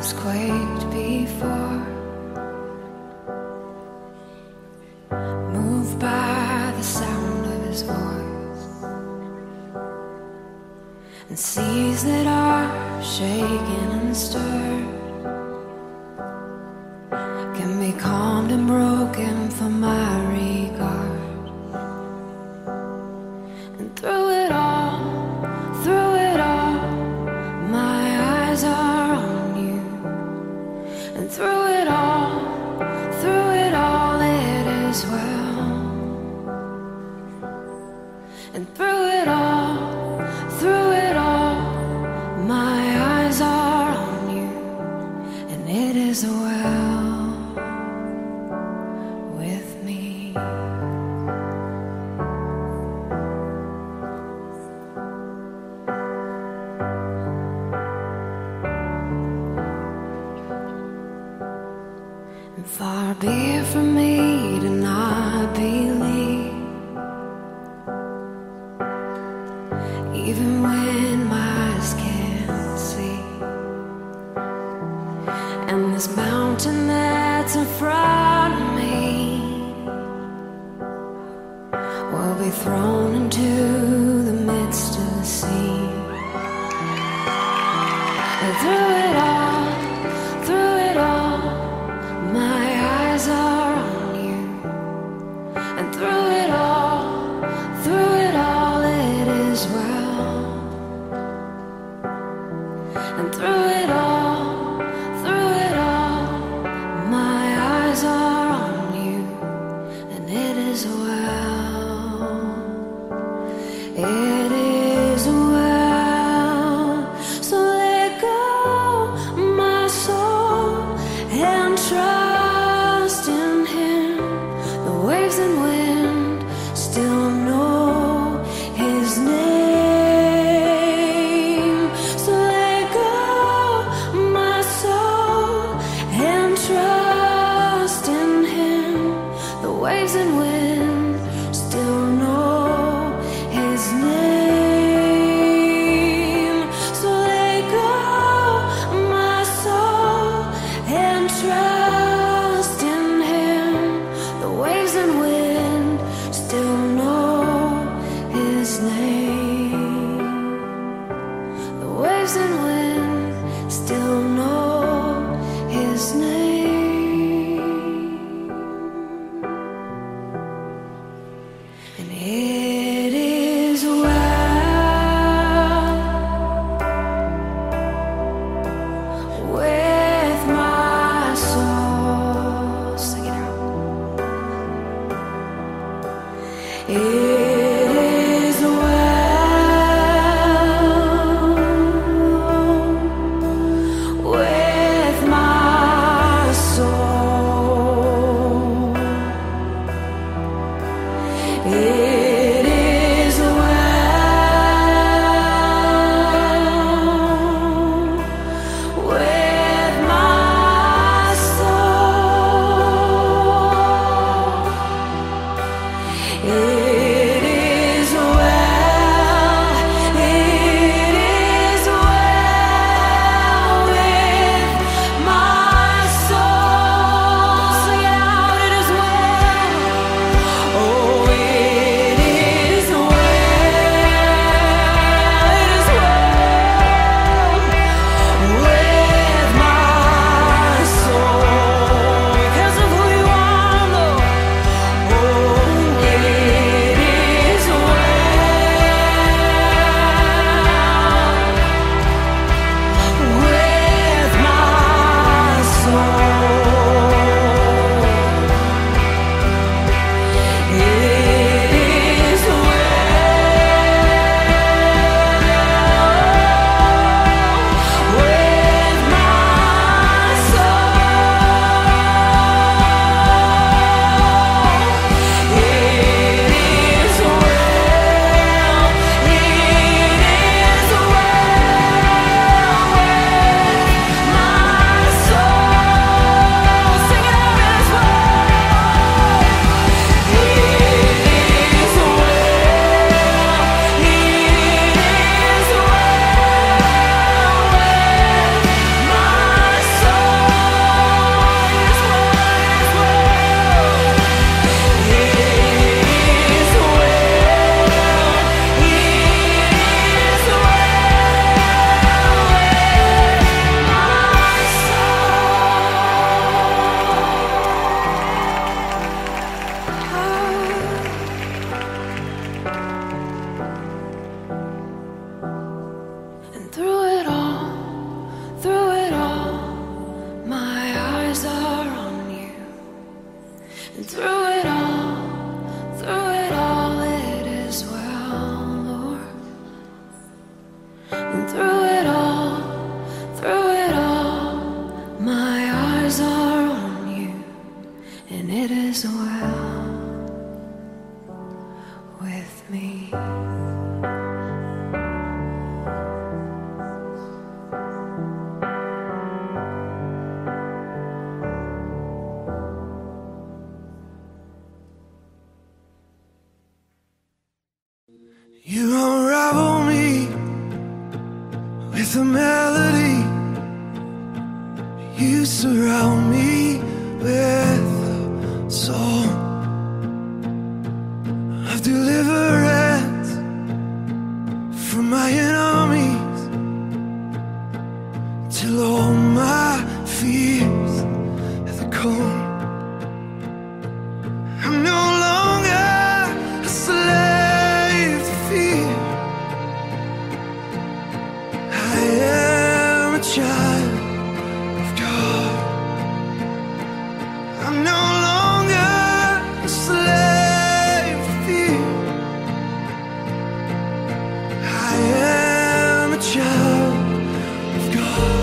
rocks quaked before, moved by the sound of his voice, and seas that are shaken and stirred can be calmed and broken for my regard. And through it all, my eyes are on you. And through it all, it is well. And through it all, my eyes are on you, and it is well with me. And far be it from me to not believe, even when my eyes can't see. And this mountain that's in front of me will be thrown into the midst of the sea. And through it all, my eyes are on you. And through it all, it is well. And through it all, my eyes are on you, and it is well. It is well. So let go, my soul, and trust in Him. The waves and wind still know His name. So let go, melody. You surround me with a song of deliverance from my enemies, till all my fears have gone. I'm no longer a slave to fear. I am a child of God. I'm no longer a slave to fear. I am a child of God.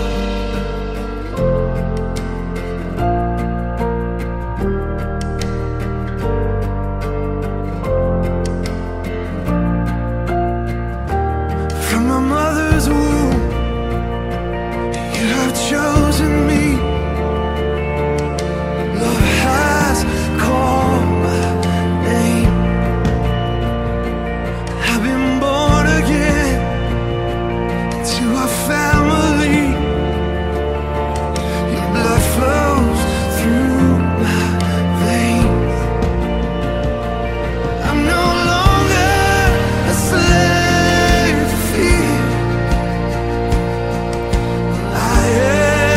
From my mother's womb, you have chosen me. Love has called my name. I've been born again to our family. Your blood flows through my veins. I'm no longer a slave to fear. I am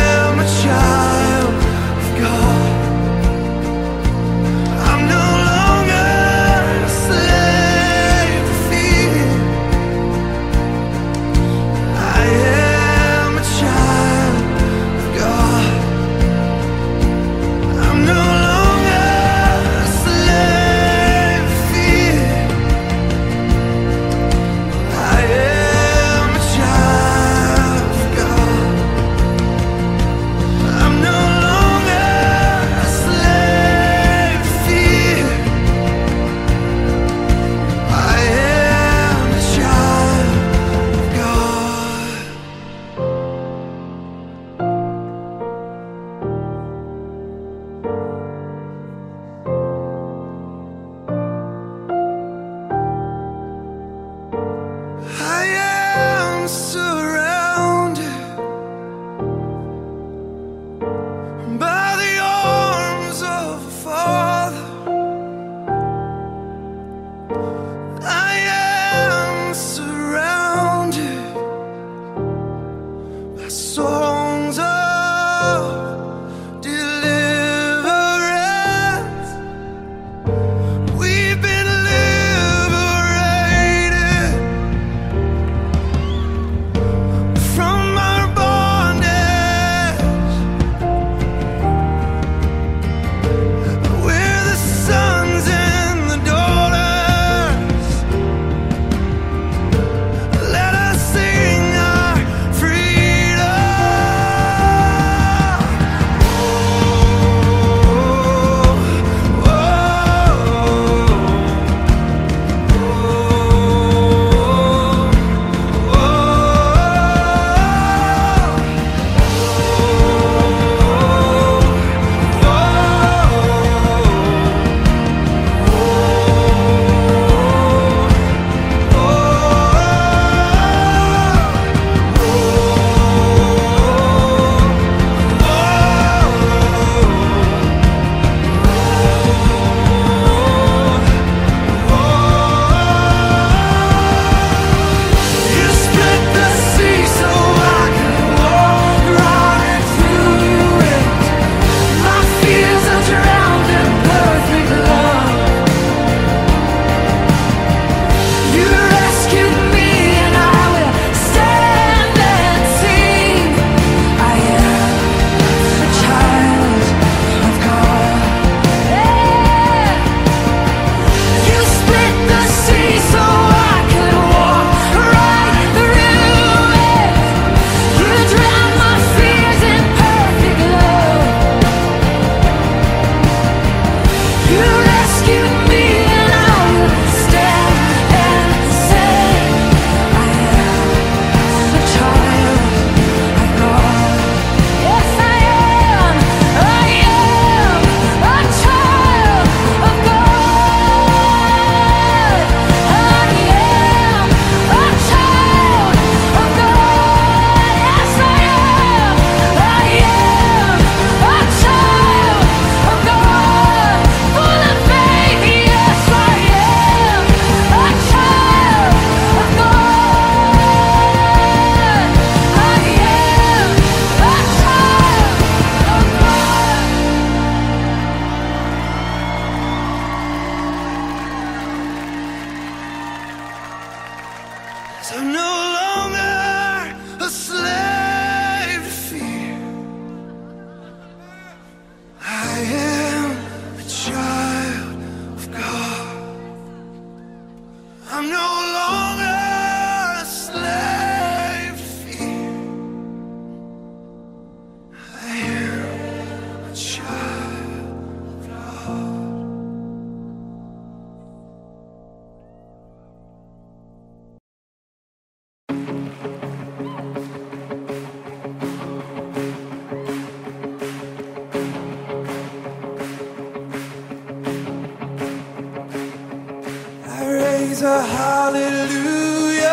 raise a hallelujah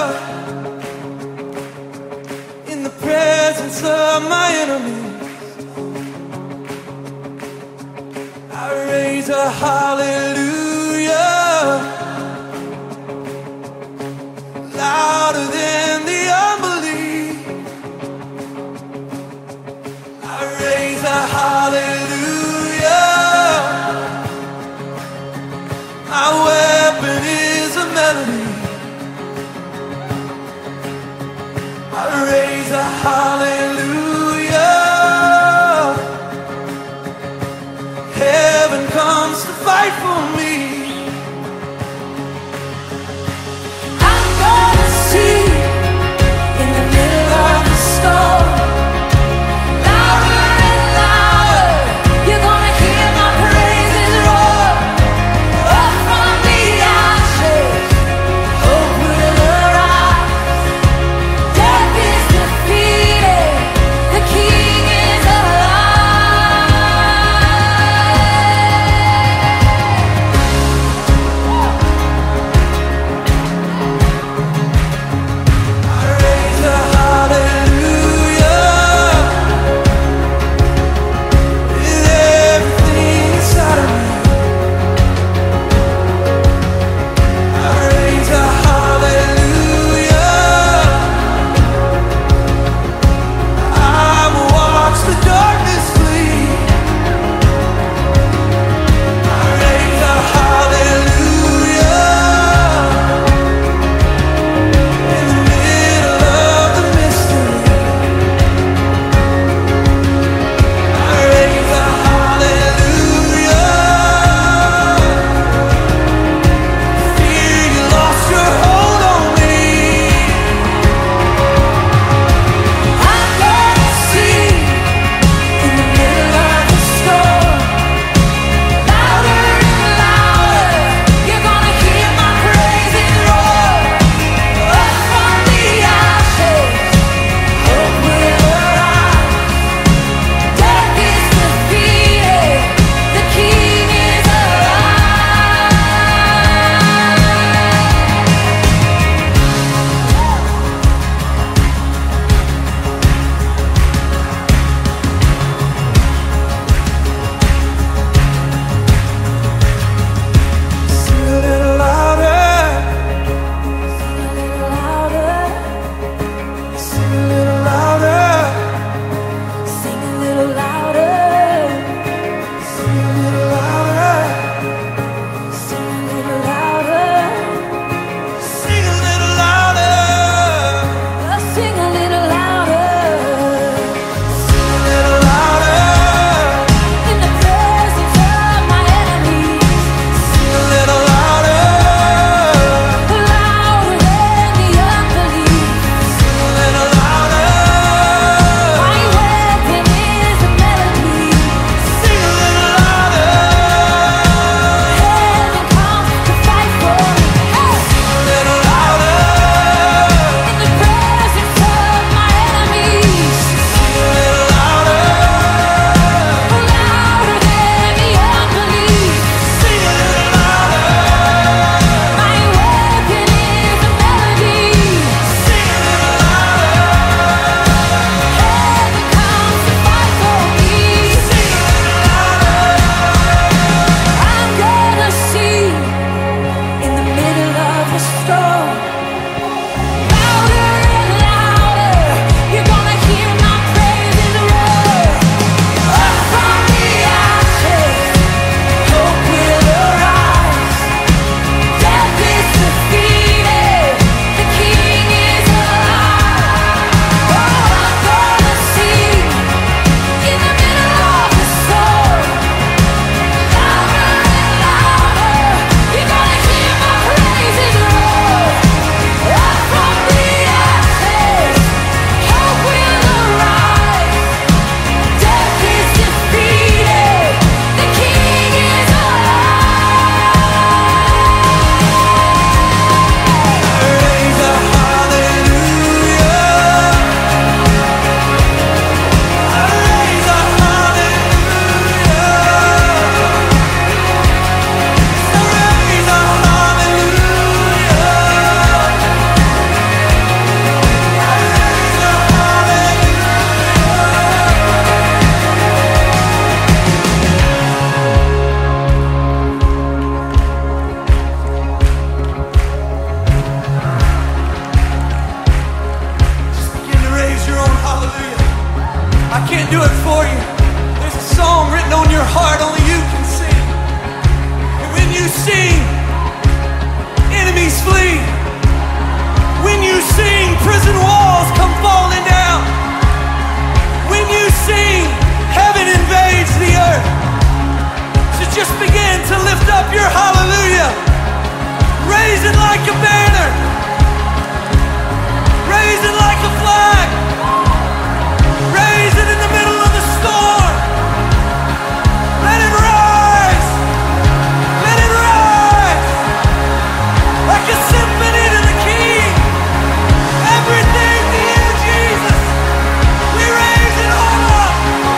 in the presence of my enemies. I raise a hallelujah louder than the unbelief. I raise a hallelujah. My weapon is a melody. I raise a hallelujah. Heaven comes to fight can't do it for you. There's a song written on your heart only you can sing. And when you sing, enemies flee. When you sing, prison walls come falling down. When you sing, heaven invades the earth. So just begin to lift up your hallelujah. Raise it like a banner. Raise it like a flag. Raise it in the middle of the storm. Let it rise. Let it rise. Like a symphony to the King. Everything to you, Jesus. We raise it all up.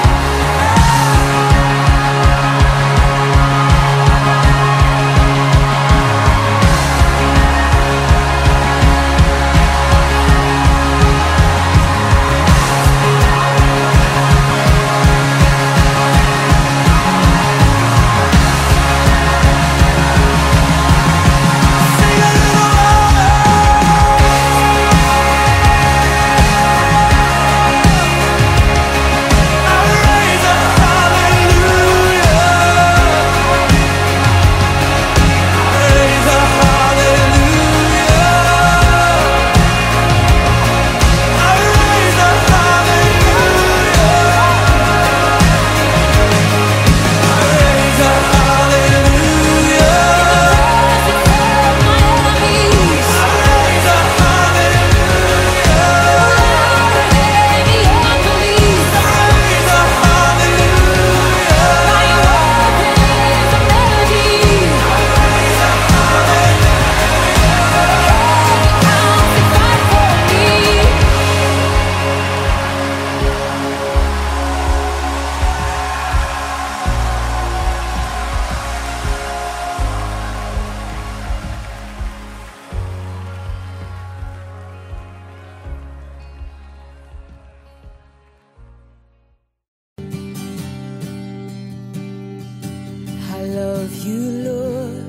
I love you, Lord,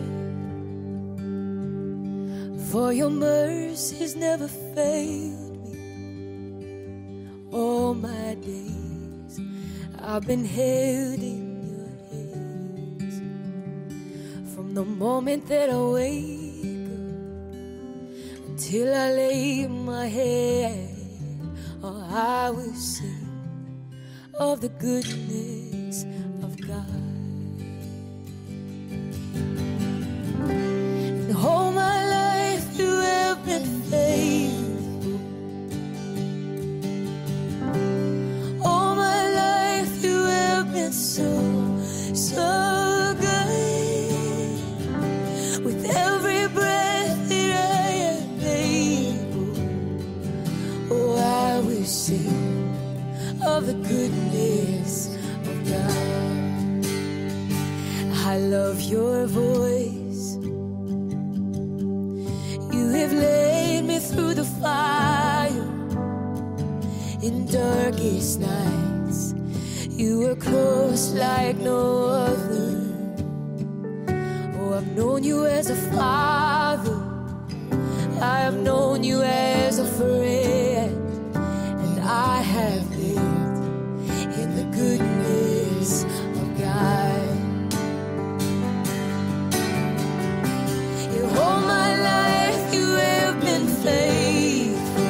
for your mercies never failed me. All my days I've been held in your hands. From the moment that I wake up until I lay my head, oh, I will sing of the goodness of God. All my life you have been faithful. All my life you have been so, so good. With every breath that I am able, oh, I will sing of the goodness of God. I love your voice. You have led me through the fire in darkest nights. You were close like no other. Oh, I've known you as a father. I have known you as a friend. And I have lived in the goodness of God. All my life you have been faithful.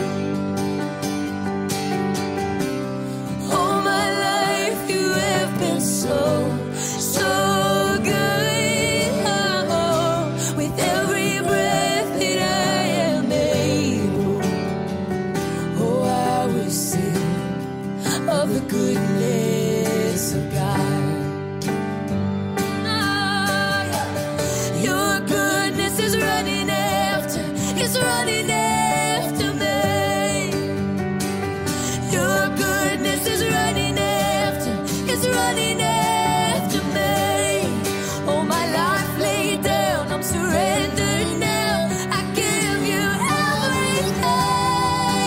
All my life you have been so, so good. Oh, with every breath that I am able, oh, I will sing of the goodness of God. It's running after me. Your goodness is running after, it's running after me. All my life laid down, I'm surrendered now. I give you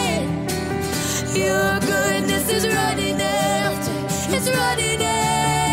everything. Your goodness is running after, it's running after.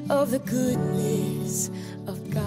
of the goodness of God.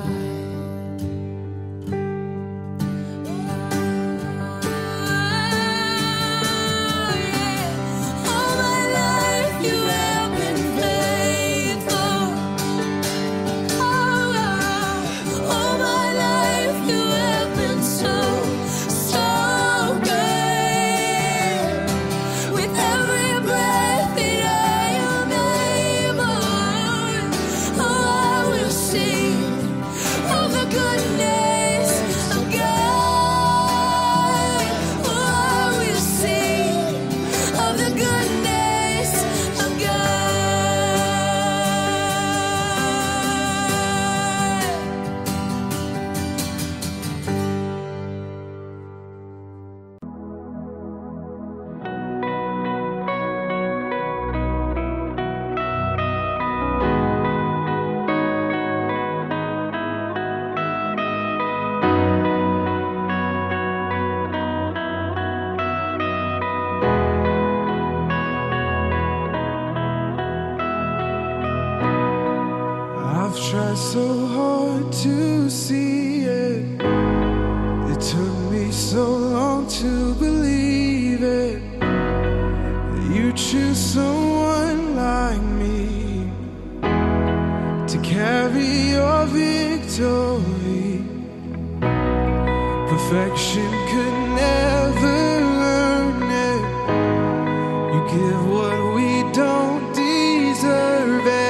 Tried so hard to see it. It took me so long to believe it, that you choose someone like me to carry your victory. Perfection could never earn it. You give what we don't deserve it.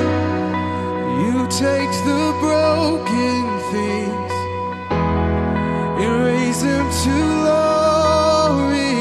Takes the broken things and raise them to glory.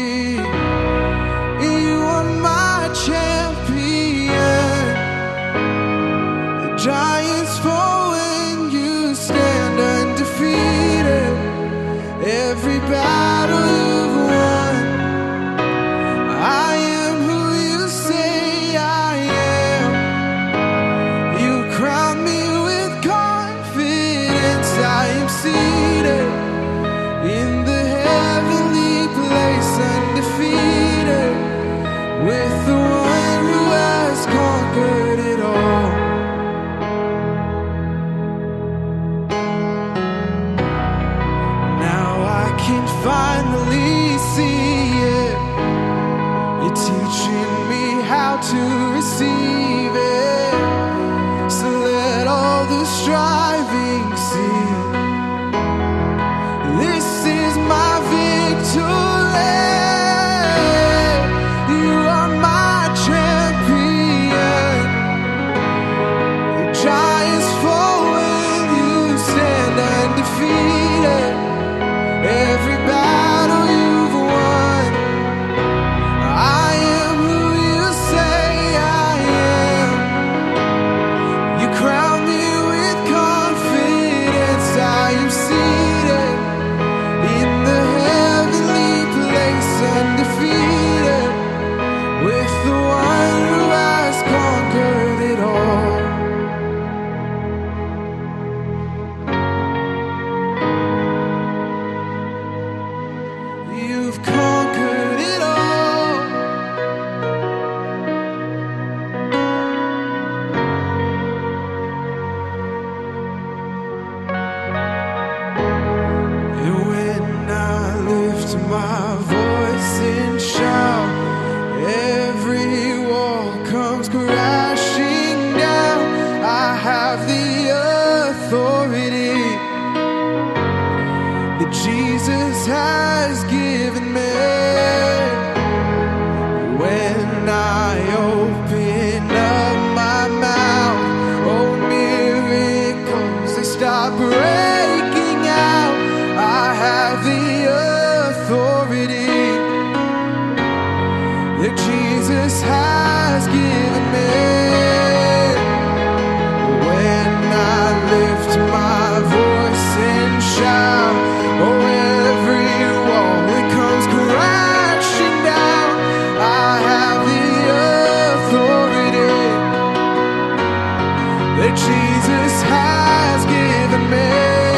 You are my champion. The giants fall when you stand undefeated. Every battle you've won. I am who you say I am. You crown me with confidence. I am seated in the heavenly place, undefeated, with the one who has conquered it all. Now I can finally see it. You're teaching me how to receive it. So let all the striving see, this is my victory. You are my champion. The giants fall when you stand undefeated. Every battle you've won. I am who you say I am. You crown me with confidence. I am seated in the heavenly place, undefeated, with the one who has conquered it all. You've conquered it all. And when I lift my voice and shout, every wall comes crashing down. I have the authority that Jesus has given me. When I open up my mouth, oh, miracles, they stop breaking out. I have the authority that Jesus has given me. When I lift my voice and shout, oh, every wall that comes crashing down. I have the authority that Jesus has given me.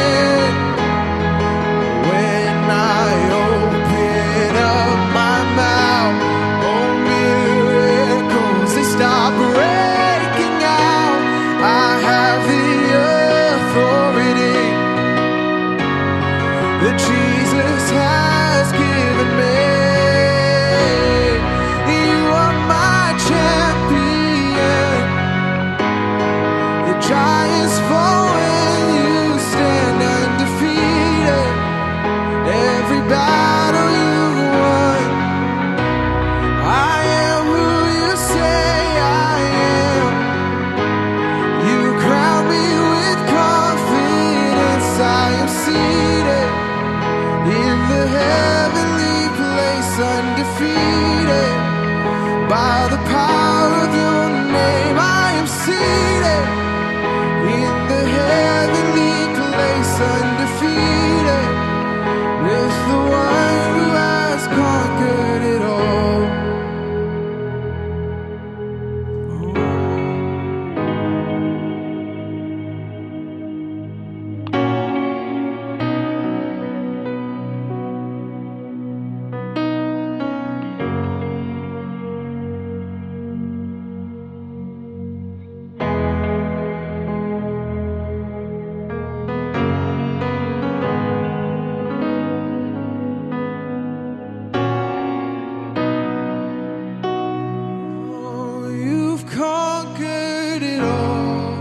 When I open up my mouth, oh, miracles, they stop breaking out. Giants fall when you stand undefeated. Every battle you've won. I am who you say I am. You crown me with confidence. I am seated in the heavenly place, undefeated. By the power of your name, I am seated in the heavenly place, undefeated, with the one who has conquered it all. You've conquered it all.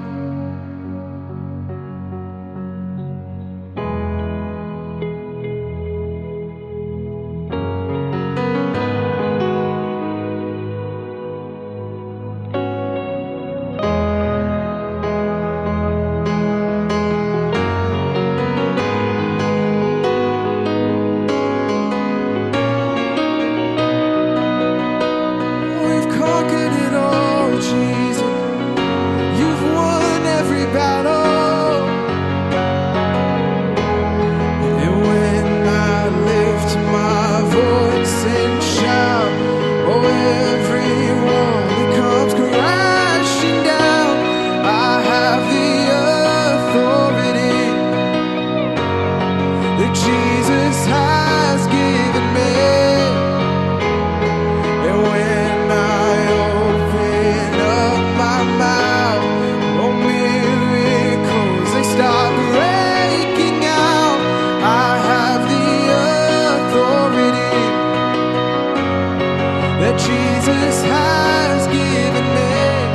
We've conquered it all, Jesus. You've won every battle. And when I lift my voice and shout, oh, every wall that comes crashing down, I have the authority that Jesus has given me. And when I open up my mouth, oh, miracles, they start breaking out. I have the authority that Jesus has given me.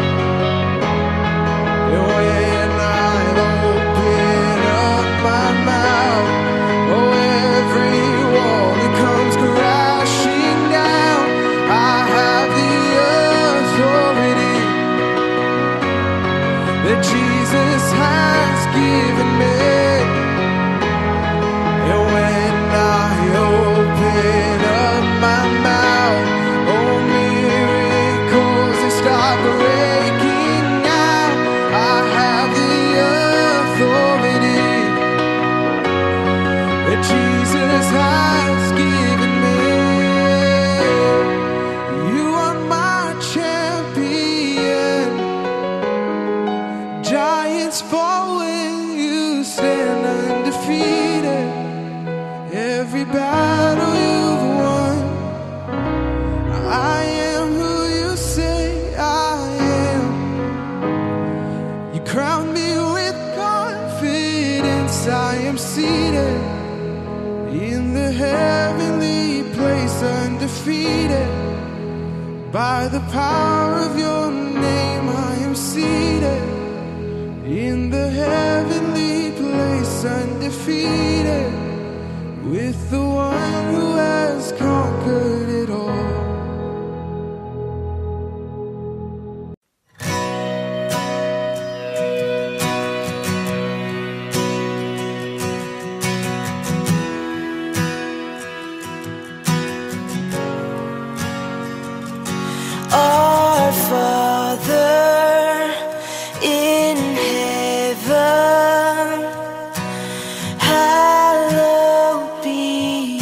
And when I open up my mouth, oh, every wall that comes crashing down, I have the authority that Jesus has given me. And when I open up my mouth, oh, miracles, they start breaking out. I have the authority that Jesus has given me. You are my champion. Giants fall when you stand undefeated. Every battle you've won. I am who you say I am. You crown me with confidence. I am seated in the heavenly place, undefeated. By the power of your name, I am seated in the heavenly place, undefeated, with the one who has conquered it all. Our Father in heaven, hallowed be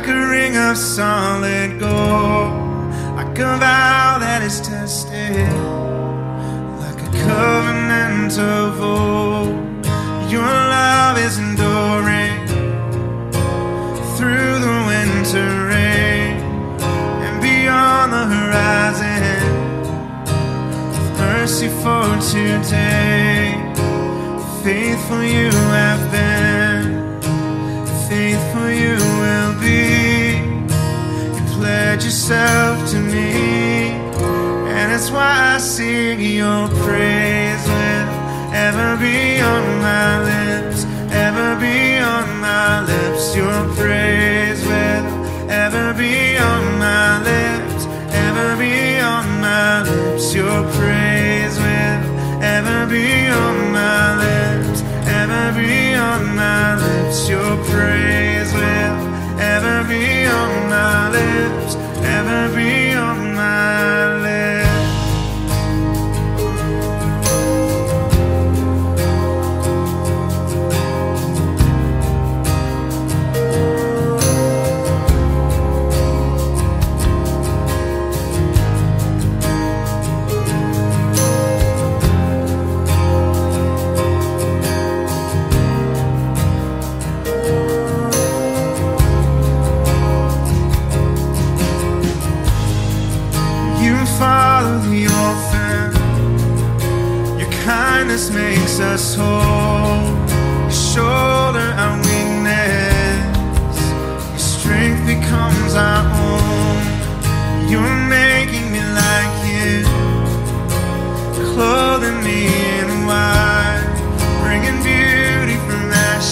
like a ring of solid gold, like a vow that is tested, like a covenant of old. Your love is enduring through the winter rain and beyond the horizon, with mercy for today. Faithful you have been, faithful you will be. You pledge yourself to me, and that's why I sing your praise will ever be on my lips, ever be on my lips. Your praise will ever be on my lips, ever be on my lips. Your praise will ever be on my lips, ever be on my lips. Your praise will ever be on my lips, ever be on my lips. Father the orphan, your kindness makes us whole. You shoulder our weakness, your strength becomes our own. You're making me like you, clothing me in white, bringing beauty from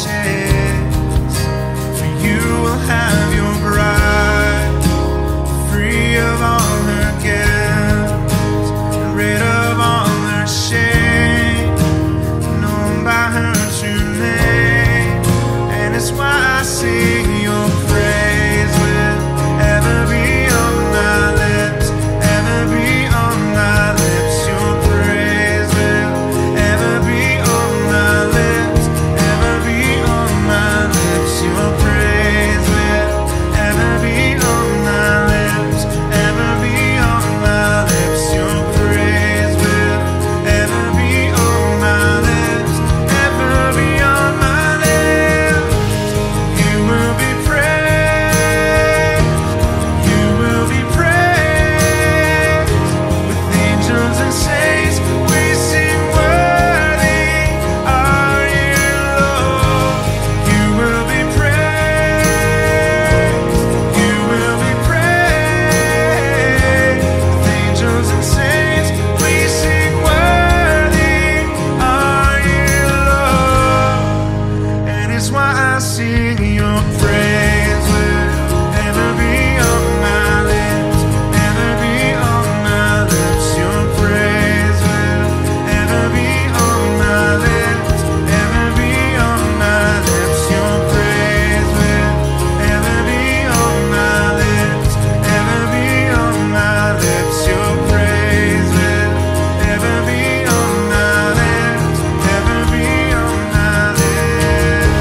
ashes. For you will have your bride, free of all her guilt, rid of all her shame, known by her true name. And it's why I sing your praise will ever be on my lips, ever be on my lips. Your praise will ever be on my lips, ever be on my lips. Your praise will ever be on my lips, ever be on my lips. Your praise will ever be on my lips, ever be on my lips. You will be praised, you will be praised. With angels and saints we sing, worthy are you, Lord. You will be praised, you will be praised. With angels and saints we sing, worthy are you, Lord. And it's why I sing your praise will ever be on my lips, ever be on my lips. Your praise will ever be on my lips, ever be on my lips. Your praise will ever be on my lips, ever be on my lips. Your praise will ever be on my lips, ever be on my lips.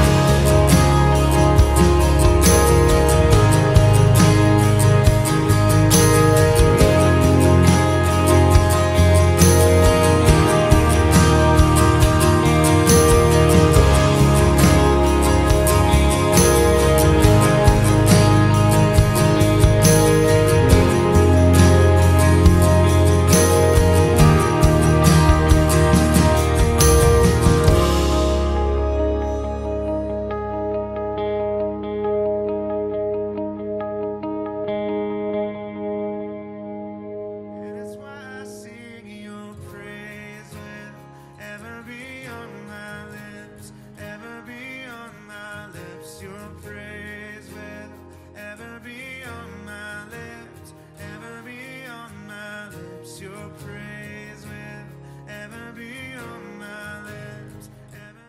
And it's why I sing your praise will ever be on my lips, ever be on my lips. Your praise will ever be on my lips, ever be on my lips. Your praise will ever be on my lips, ever.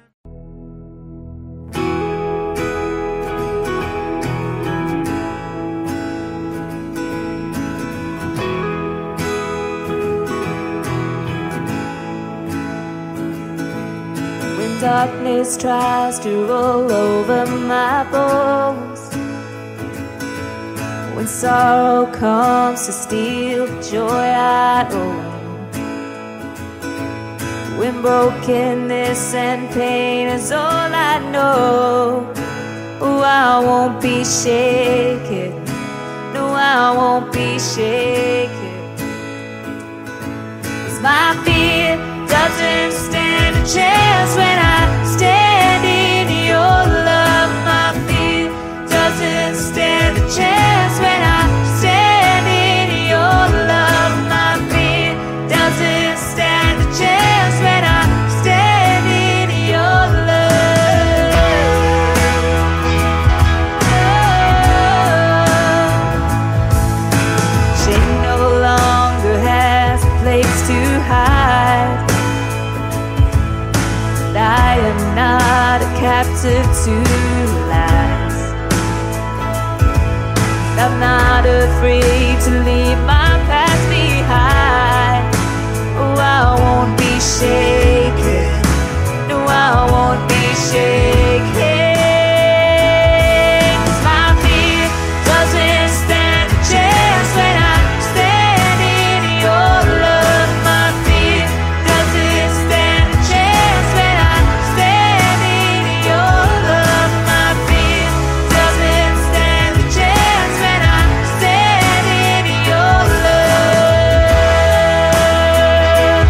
When darkness tries to roll over my bones, when sorrow comes to steal the joy I own. When brokenness and pain is all I know, oh, I won't be shaken. No, I won't be shaken. 'Cause my fear doesn't stand a chance when I stand in your love. My fear doesn't stand a chance when I stand in your love. My fear doesn't stand a chance when I stand in your love. Shame no longer has a place to hide. I am not a captive to lies. I'm not afraid to leave my past behind. Oh, I won't be shaken. No, I won't be shaken. 'Cause my fear doesn't stand a chance when I stand in your love. My fear doesn't stand a chance when I stand in your love. My fear doesn't stand a chance when I stand in your love.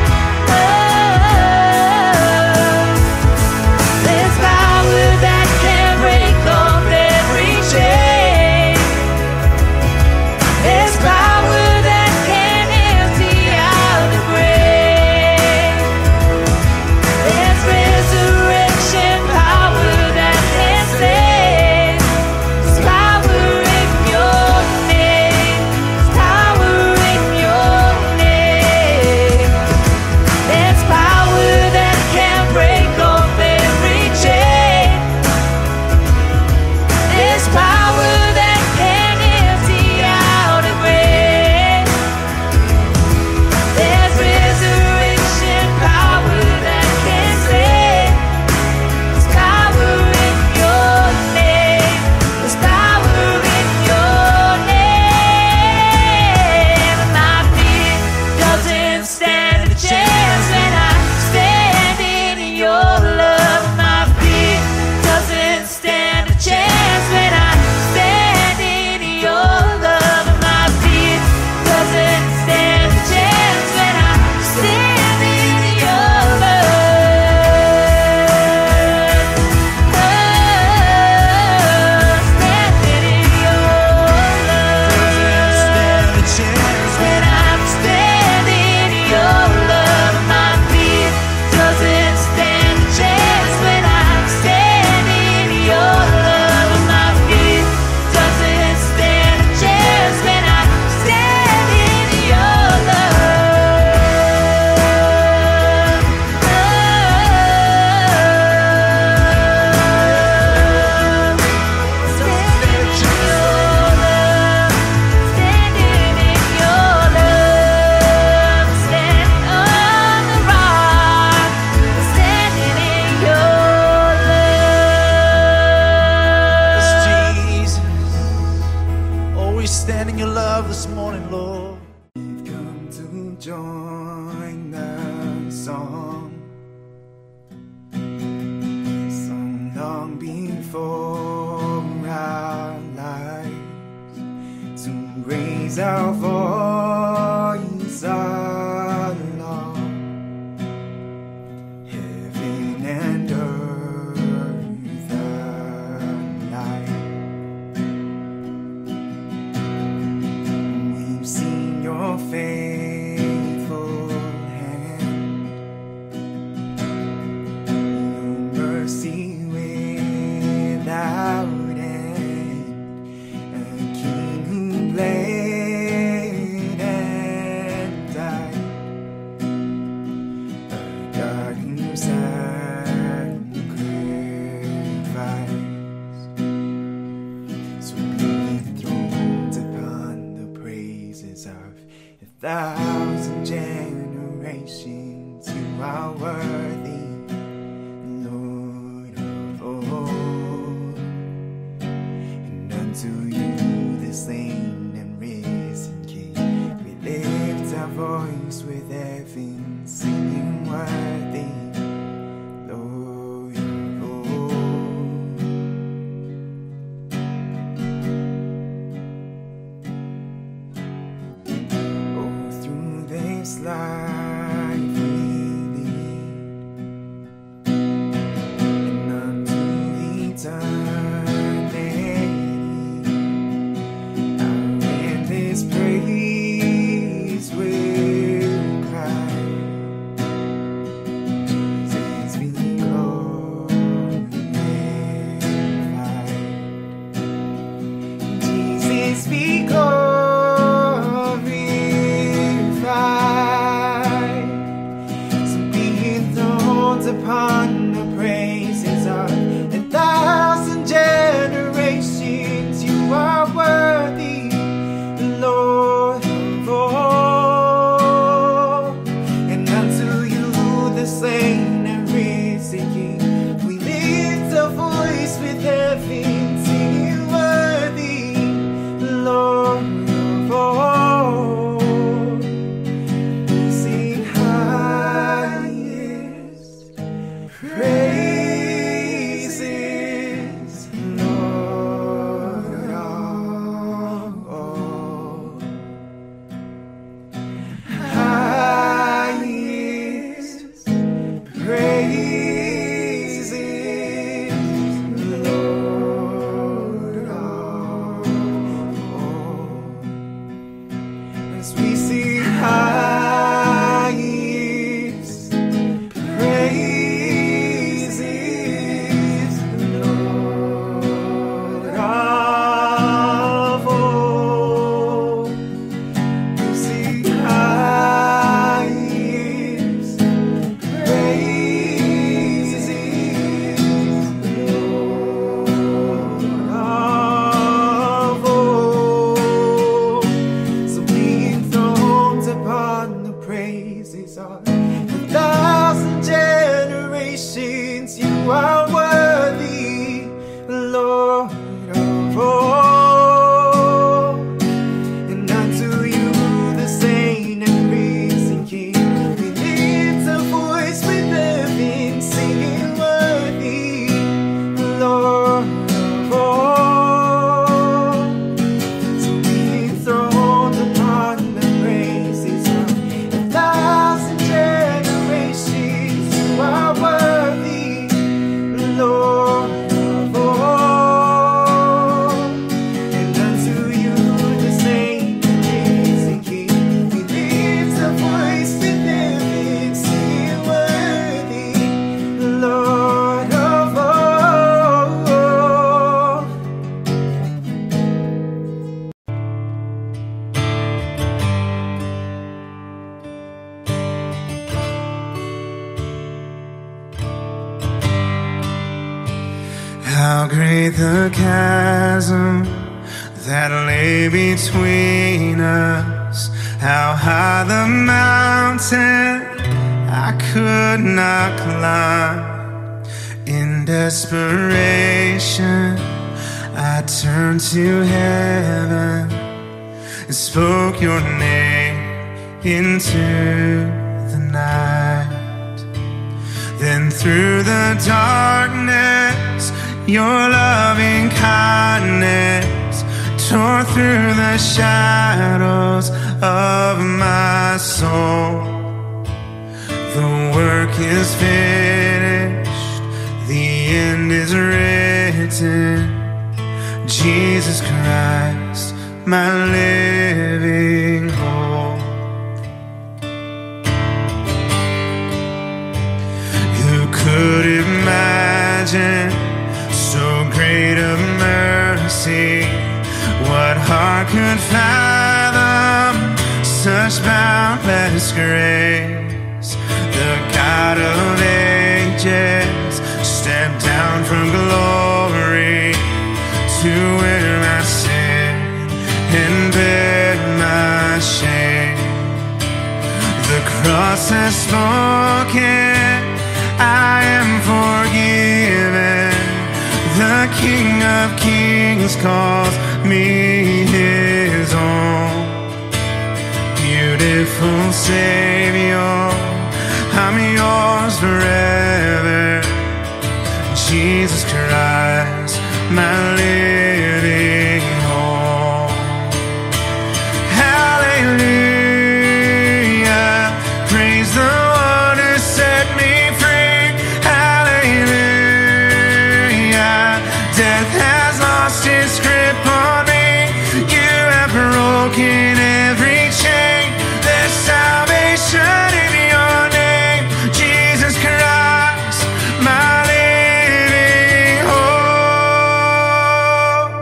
There's power that can break off every chain. There's power that can empty out the grave. There's resurrection power that can save. There's power in your name. There's power in your name. There's power that can break off every chain. There's power that can empty out a grave. There's resurrection power that can save. There's power in your name. There's power in your name. My fear doesn't stand a chance when I stand in your love. My fear doesn't stand a chance when I stand in your love. My fear doesn't stand a chance when I stand in your love. Standing in your love. Stand a chance When I'm standing in your love, my fear doesn't stand a chance. When I'm standing in your love, my fear doesn't stand a chance. When I'm standing in your love, standing in your love, standing in your love, standing on the rock, standing in your love. Jesus, always stand in your love this morning, Lord. We've come to join the song sung long before our lives, to raise our voice along heaven and earth alike. We've seen your faithful hand, your mercy without end, a king who bled and died, a God who sacrificed. So be enthroned upon the praises of 1,000 generations. You are worthy, Lord of all, and unto you the slain voice with heaven, singing worthy, Lord of all. Oh, through this life we lead, and unto eternity, our endless praise will cry. Jesus be glorified. Jesus be glorified. So be enthroned upon the praises of 1,000 generations. You are worthy, Lord of all. And unto you, the slain and risen King, we lift a voice with heaven, singing worthy, Lord of all. We sing highest praises, Lord of all. Highest praises, Lord of all. As we sing highest praises, Lord of all. We sing highest praises, Lord of all. So be enthroned upon the praises of 1,000 generations. You are worthy, Lord of all. And unto you, the slain and risen King, we lift a voice with heaven, singing worthy, Lord of all. So be enthroned upon the praises of 1,000 generations. You are worthy, Lord of all. And unto you, the slain and risen King, we lift a voice with heaven, singing worthy, Lord of all. How great the chasm that lay between us, how high the mountain I could not climb. In desperation, I turned to heaven and spoke your name into the night. Then through the darkness, your loving kindness tore through the shadows of my soul. The work is finished, the end is written. Jesus Christ, my living hope. Who could imagine so great a mercy? What heart could fathom such boundless grace? The God of ages stepped down from glory to wear my sin and bear my shame. The cross has spoken, I am forgiven. The King of Kings calls me his own. Beautiful faithful Savior, I'm yours forever. Jesus Christ, my living hope. Hallelujah, praise the one who set me free. Hallelujah, death has lost its grip on me. You have broken every chain. There's salvation in your name, Jesus Christ, my living hope.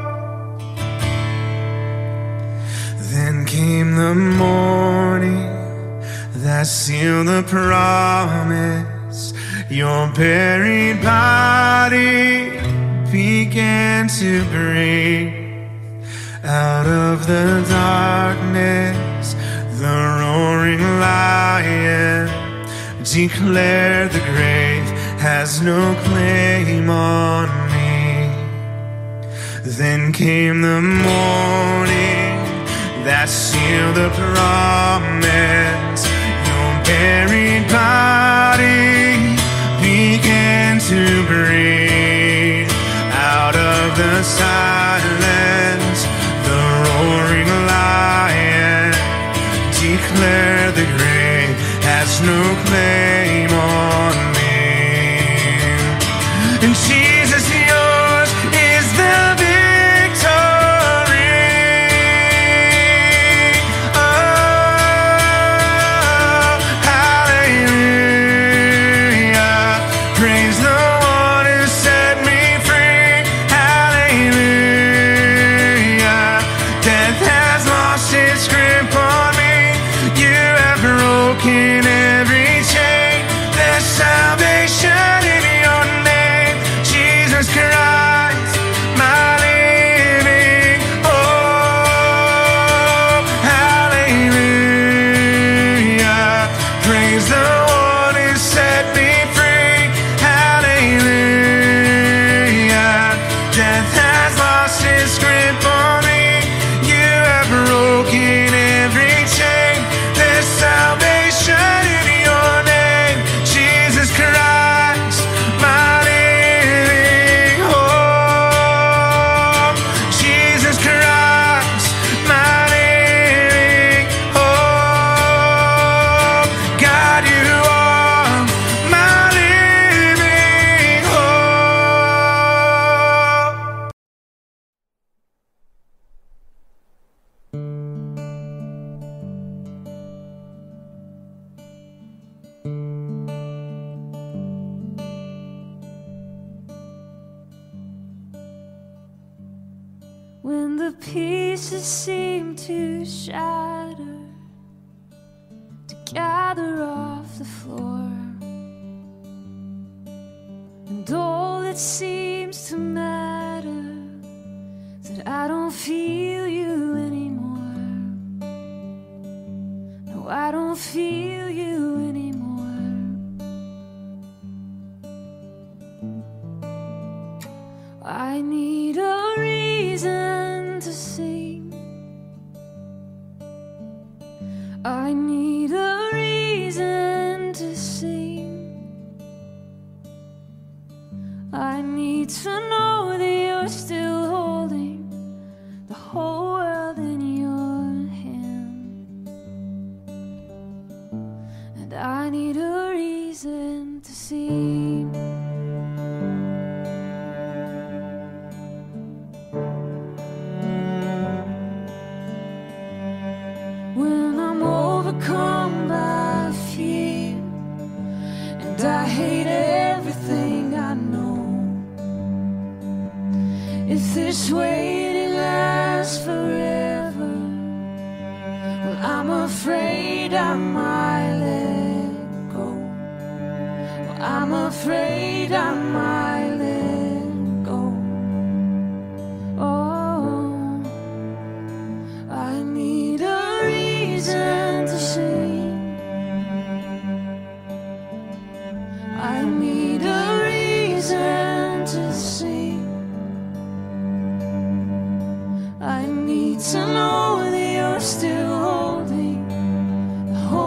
Then came the morning that sealed the promise. Your buried body began to breathe. Out of the darkness, the roaring lion declared the grave has no claim on me. Then came the morning that sealed the promise. Your buried body began to breathe. Out of the silence, the roaring lion declared the grave has no claim on me. And Jesus, yours is the victory. Oh, hallelujah, praise the one who set me free. Hallelujah, death has lost its grip on me. You have broken every chain. There's salvation in your name, Jesus Christ, my living hope. Hallelujah, praise the one who set me free. Hallelujah, death has lost its grip on me. You have broken every chain. There's salvation in your name, Jesus Christ, my living hope. Jesus Christ, my living hope. God, you are my living hope. When the pieces seem to shatter, to gather off the floor, and all that seems to matter is that I don't feel you anymore. No, I don't feel you anymore. I need a reason to sing. I need a reason to sing. I need to know that you're still holding the whole world in your hand. And I need a reason to sing. When I'm overcome by fear and I hate everything I know, if this waiting lasts forever, well, I'm afraid I might let go. Well, I'm afraid I might let go. Oh, I need a reason to sing. I need a reason to sing. I need to know that you're still holding the whole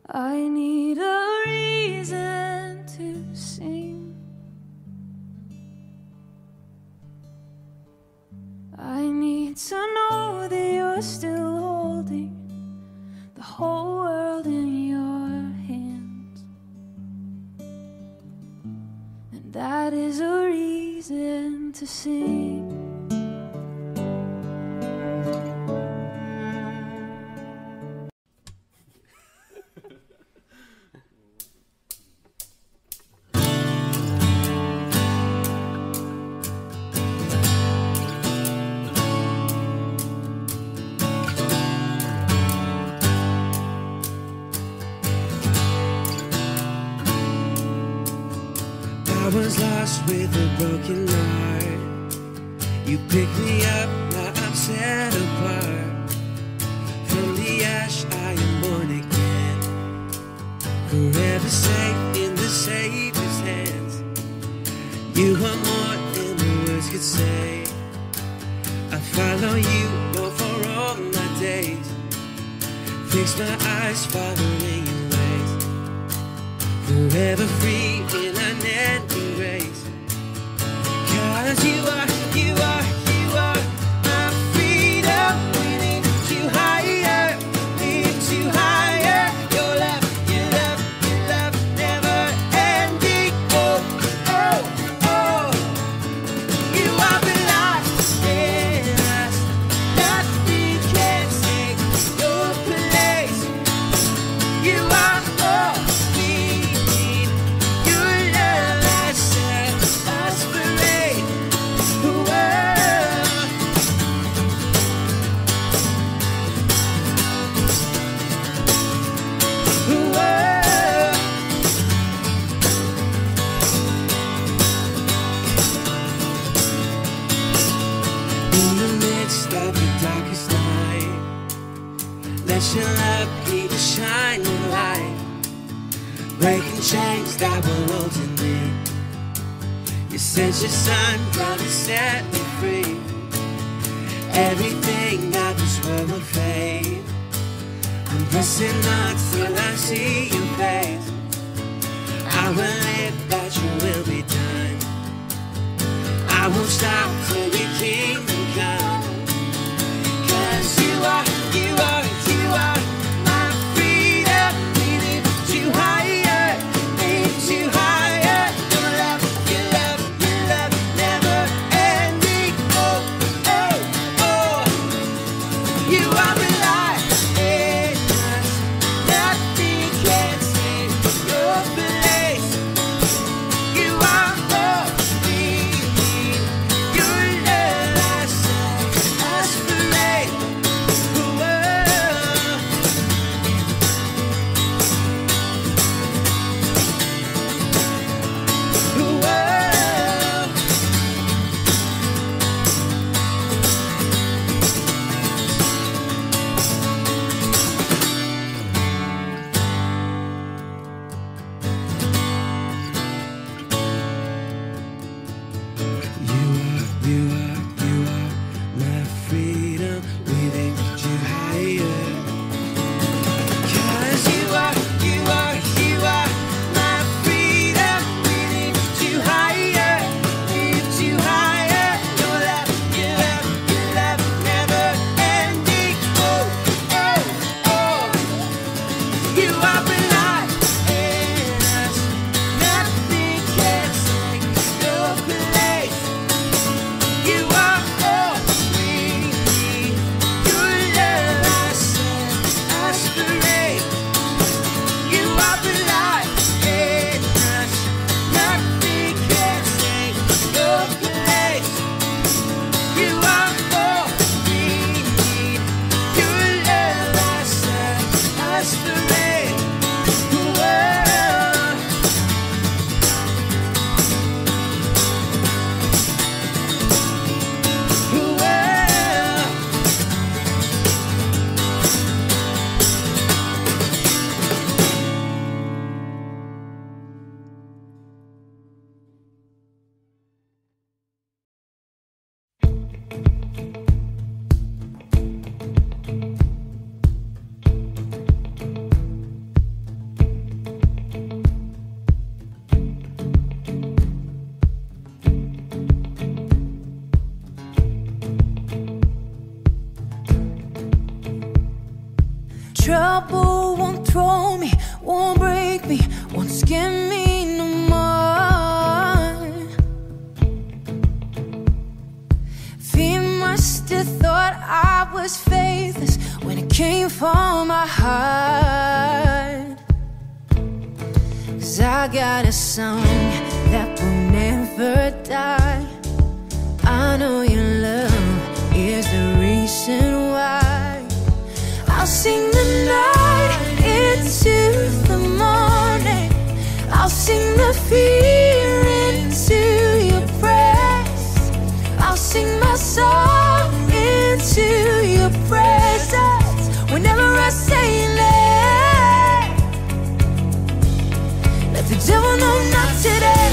I need a reason to sing. I need to know that you're still holding the whole world in your hands. And that is a reason to sing. I was lost with a broken heart. You picked me up, now I'm set apart. From the ash I am born again, forever safe in the Savior's hands. You are more than the words could say. I follow you, Lord, for all my days. Fix my eyes following your ways. Forever free in unending grace. 'Cause you are my freedom. We lift you higher, lift you higher. Your love, never ending. Oh, oh, oh. You are the light in us. Nothing can take your place. You are all we need. Your love has set us free. In the midst of the darkest night, let your love be the shining light, breaking chains that will hold in me. You sent your son, come and set me free. Everything that this world will fade, I'm pressing on till I see your face. I will live that your will be done. I won't stop till your kingdom come. 'Cause you are my freedom. We lift you higher, lift you higher. Your love, never ending. Oh, oh, oh. You are the light in us. Nothing can take your place. You are all we need. Your love has trouble won't throw me, won't break me, won't scare me no more. Fear must have thought I was faithless when it came from my heart. 'Cause I got a song that will never die. I know your love is the reason why. I'll sing the night into the morning. I'll sing the fear into your praise. I'll sing my song into your presence. Whenever I say your name, let the devil know not today.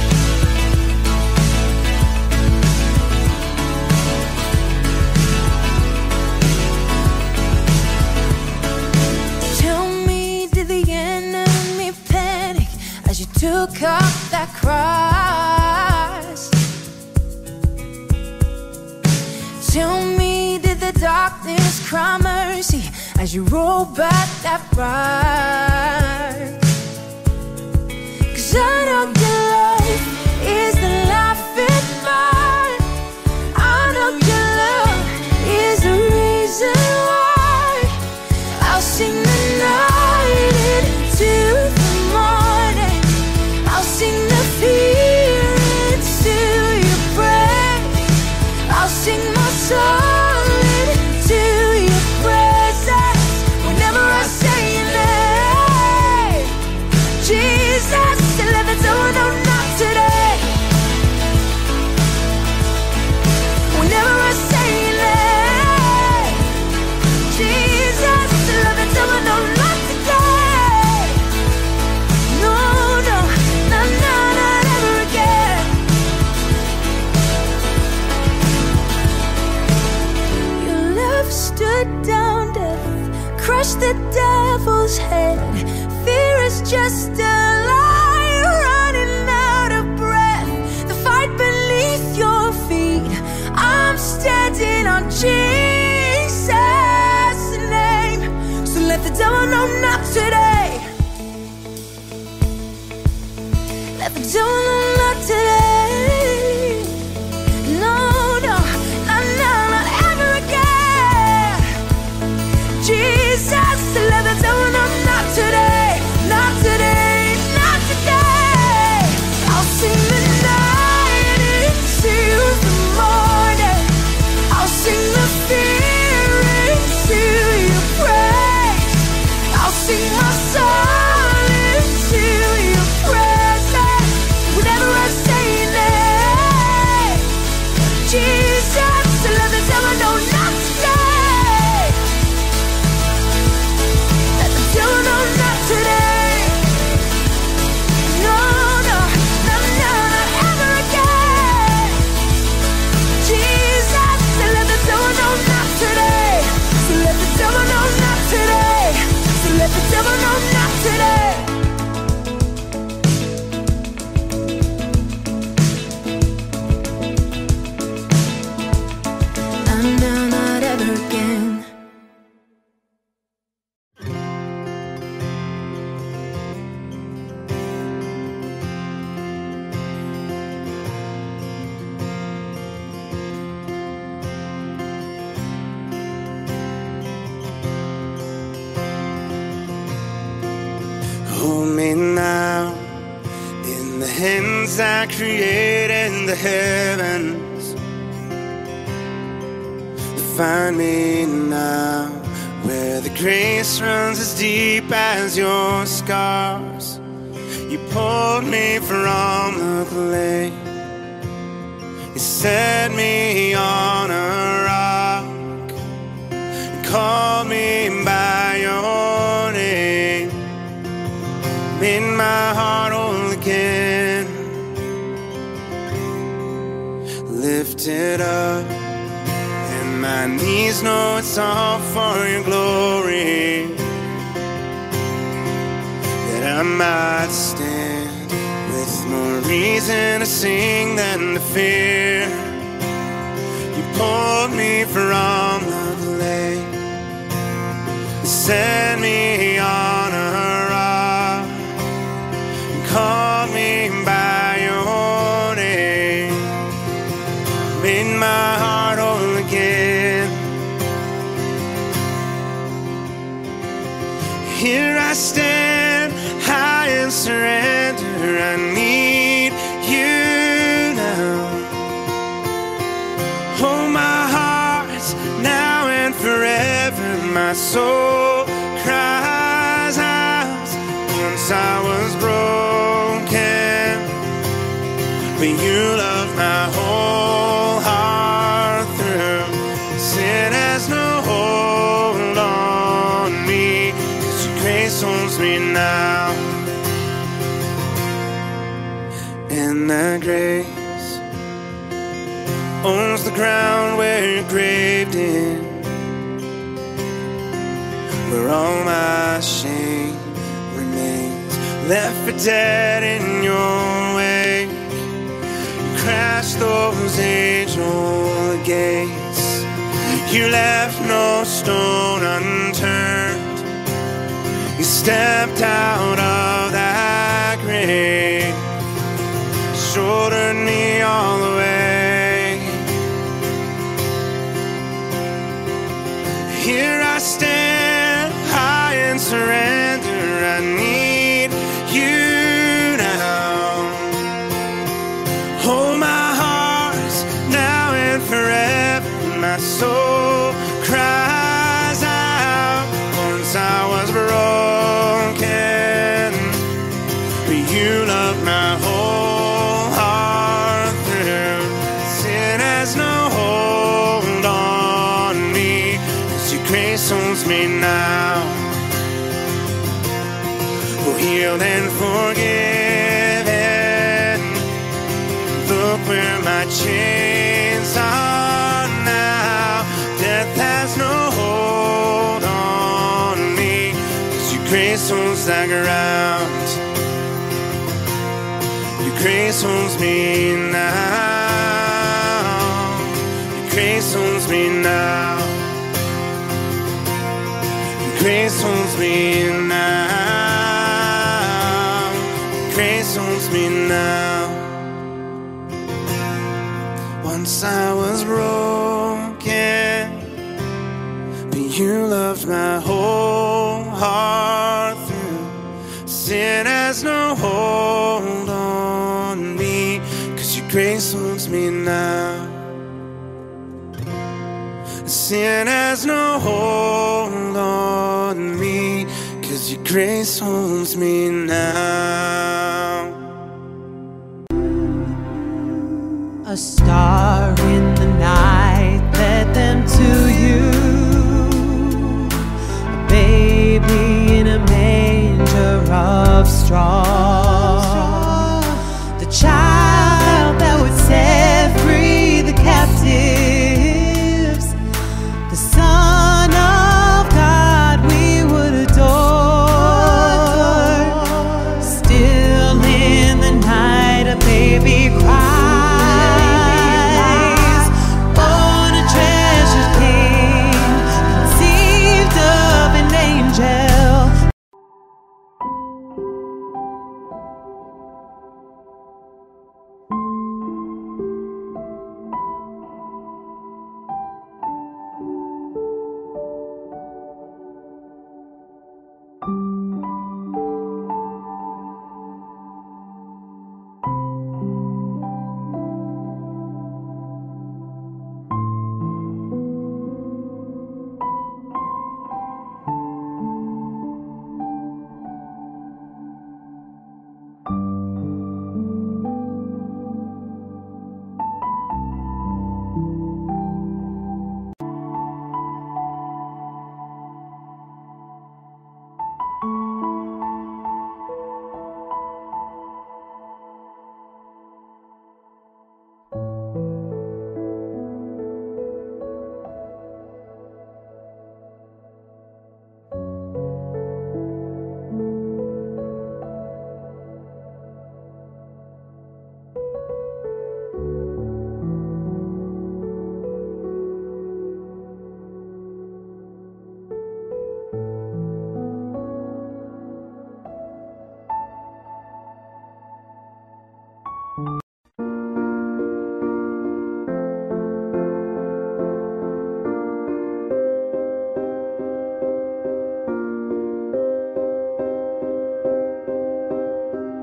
Took up that cross. Tell me, did the darkness cry mercy as you roll back that rod? 'Cause I know your life is the life in mine. I know your love is the reason why. I'll sing the night into the morning. I'll sing the fear into your praise. I'll sing my song into your presence. Whenever I say your name, Jesus, let the devil know not today. Whenever I say your name, Jesus, let the devil know not today. No, no. Not ever again. Your love stood down death, crushed the devil's head. Fear is just a lie, running out of breath. The fight beneath your feet, I'm standing on Jesus' name. So let the devil know not today. Let the devil know not today. No, no, not ever again. Jesus, let the devil know not today. Not today, not today. I'll sing the night into the morning. I'll sing the fear into your praise. I'll sing my song into your presence. Whenever I say your name, Jesus, let the devil know not today. Let the devil know not today. No, no, not ever again. Jesus, let the devil know not today. So let the devil know not today. So let the devil know not today. Not ever again. Hold me now in the hands that created the heavens. Find me now where the grace runs as deep as your scars. You pulled me from the clay. You set me on a rock. You called me by your name. Made my heart whole again. Lifted up, my knees know it's all for your glory. That I might stand with more reason to sing than to fear. You pulled me from the clay. set me on a rock, called me by your name, made my heart whole again. Here I stand, high and surrender. I need you now. Hold my heart now and forever. My soul cries out. Once I was broken, but you love my whole heart through. Sin has no hold on me, 'cause your grace owns me now. And that grace owns the ground where you're graved in, where all my shame remains, left for dead in your wake. You crashed those angel gates, you left no stone unturned. You stepped out of that grave, shouldered me all the way. Here I stand, high and surrender. I need you now. Hold my heart now and forever. My soul cries out. Once I was broken, but you love my whole heart through. Sin has no hold on me, 'cause your grace owns me now. Oh, healed and forgiven. Look where my chains are now. Death has no hold on me, 'cause your grace owns the ground. Your grace owns me now. Your grace owns me now. Your grace owns me now. Your grace owns me now. Once I was broken, but you loved my whole heart through. Sin has no hold on me, 'cause your grace owns me now. Sin has no hold on me, 'cause your grace owns me now. A star in the night led them to you. A baby in a manger of straw. The child that would set free the captives. The Son of God we would adore. Still in the night a baby cries.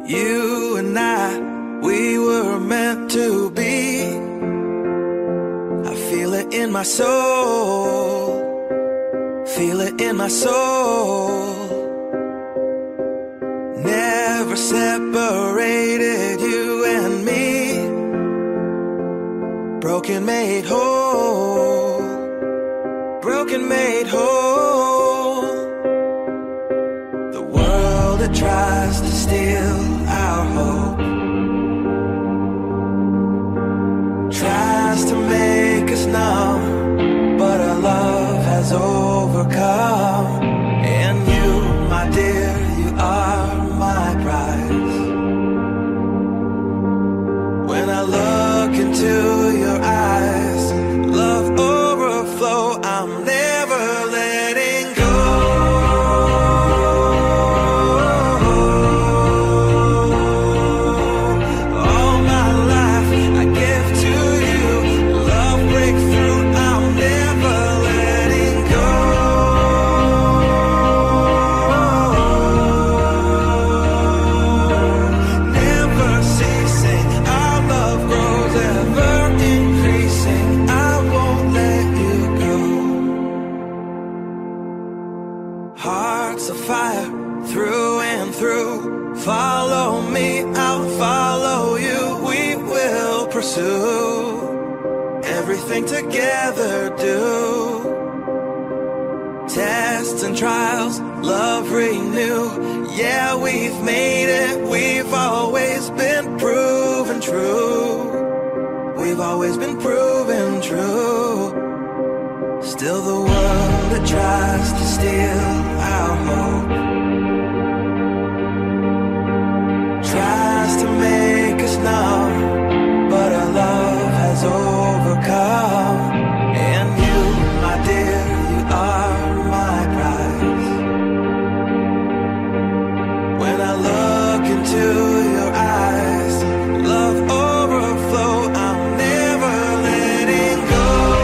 You and I, we were meant to be. I feel it in my soul. Feel it in my soul. Never separated, you and me. Broken made whole. Broken made whole. The world that tries to steal our hope tries to make us numb, but our love has overcome. And you, my dear, you are my prize. When I look into your eyes, love overflow, I'm never letting go. All my life I give to you. Love breakthrough, I'm never letting go. Never ceasing, our love grows ever increasing. I won't let you go. Hearts of fire through and through. Follow me, I'll follow you. We will pursue everything together, do. Tests and trials, love renew. Yeah, we've made it. We've always been proven true. We've always been proven true. Still the world that tries to steal our hope tries to make us numb, but our love has overcome. And you, my dear, you are my prize. When I look into your eyes, love overflow, I'm never letting go.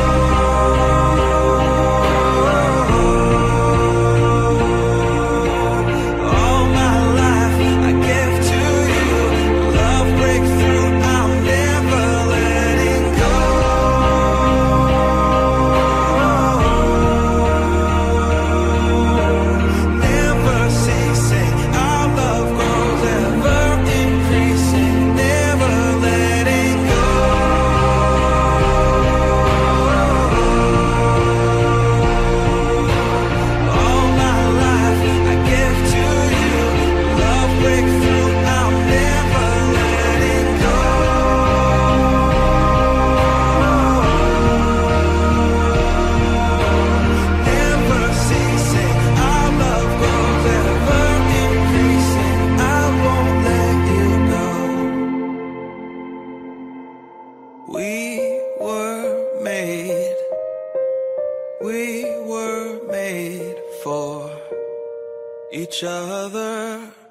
All my life I give to you. Love breakthrough, I'm never letting go. Never ceasing, our love grows ever increasing. Never letting go. All my life I give to you. Love breakthrough, I'm never letting go. Never ceasing, our love grows ever increasing. I won't let you go. We were made for each other.